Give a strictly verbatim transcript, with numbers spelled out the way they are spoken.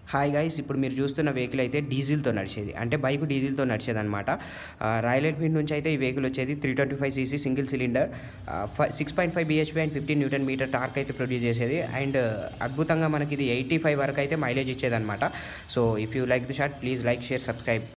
Hi guys, ఇప్పుడు మీరు చూస్తున్న వెహికల్ అయితే డీజిల్తో నడిచేది, అంటే బైక్ డీజిల్తో నడిచేది అనమాట. రాయల్ ఎన్ఫీల్డ్ నుంచి అయితే ఈ వెహికల్ వచ్చేది three twenty five CC single cylinder, six point five BHP and fifteen newton meter torque అయితే ప్రొడ్యూస్ చేసేది. అండ్ అద్భుతంగా మనకి ఇది ఎయిటీ ఫైవ్ వరకు అయితే మైలేజ్ ఇచ్చేది అనమాట. So if you like the short, please like, share, subscribe.